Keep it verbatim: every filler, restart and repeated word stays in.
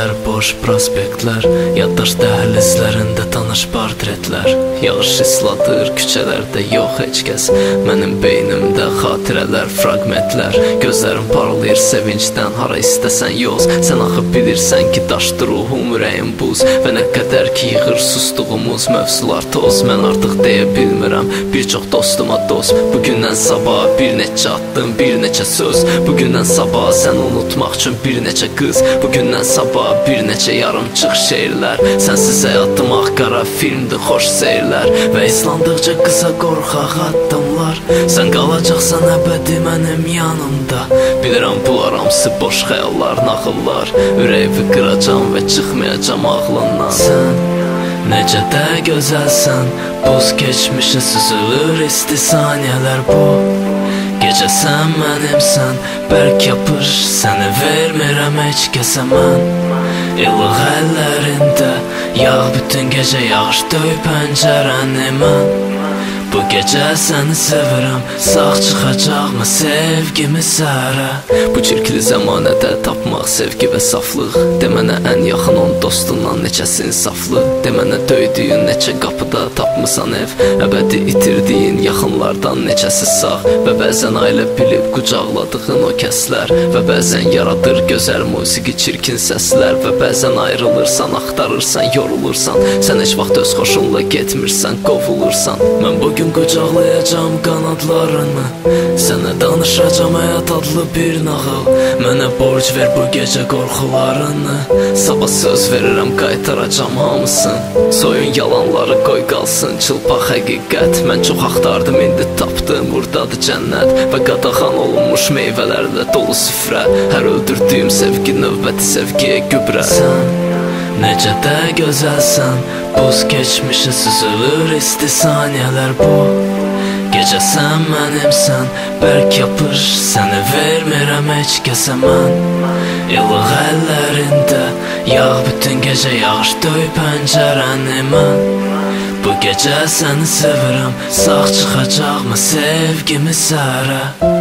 Küçələr, boş prospektlər, yaddaş dəhlizlərində tanış portretlər. Yağış isladır küçələrdə, yox heç kəs. Mənim beynimdə xatirələr, fragmentlər. Gözlərim parlayır sevincdən, hara istəsən yoz. Sən axı bilirsən ki, daşdır ruhum, ürəyim buz. Və nə qədər ki yığır sustuğumuz, mövzular toz. Mən artıq deyə bilmirəm bir çox dostuma dost. Bugündən sabaha bir neçə addım, bir neçə söz. Bugündən sabaha sən unutmaq üçün bir neçə qız. Bugündən sabaha bir neçə yarımçıq şeirlər. Sənsiz həyatım ağ-qara filmdir, xoş seyirlər. Və islandıqca qısa qorxaq addımlar. Sən qalacaqsan əbədi mənim yanımda. Bilirəm bunlar hamısı boş xəyallar, nağıllar. Ürəyimi qıracam və çıxmayacam ağlından. Sən necə də gözəlsən, buz keçmişə süzülür isti saniyələr bu. Gecə sən mənimsən, bərk yapış, səni vermirəm heç kəsə mən. İllıq əllərində, yağ bütün gecə yağış döy pəncərəni mən. Bu gecə səni sevirəm, sağ çıxacaqmı sevgimi səhərə. Bu çirkli zəmanədə tapmaq sevgi və saflıq. De mənə ən yaxın on dostundan neçəsin saflı. De mənə döydüyün neçə qapıda tapmısan ev. Əbədi itirdiyin yaxınlardan neçəsi sağ. Və bəzən ailə bilib qucaqladığın o kəslər. Və bəzən yaradır gözəl musiqi, çirkin səslər. Və bəzən ayrılırsan, axtarırsan, yorulursan. Sən heç vaxt öz xoşunla getmirsən, qovulursan. Mən bugün Bugün qucaqlayacam qanadlarını, sənə danışacam həyat adlı bir nağıl. Mənə borc ver bu gecə qorxularını, sabah söz verirəm qaytaracam hamısın. Soyun yalanları qoy qalsın, çılpaq həqiqət. Mən çox axtardım, indi tapdım, buradadır cənnət. Və qadağan olunmuş meyvələrlə dolu süfrə. Hər öldürdüyüm sevgi növbəti sevgiyə gübrə. Sən necə də gözəlsən, buz keçmişə süzülür isti saniyələr bu. Gecə sən mənimsən, bərk yapış, səni vermirəm heç kəsə mən. İllıq əllərində, yağ bütün gecə yağış döy pəncərəni mən. Bu gecə səni sevirəm, sağ çıxacaqmı sevgimi səhərə.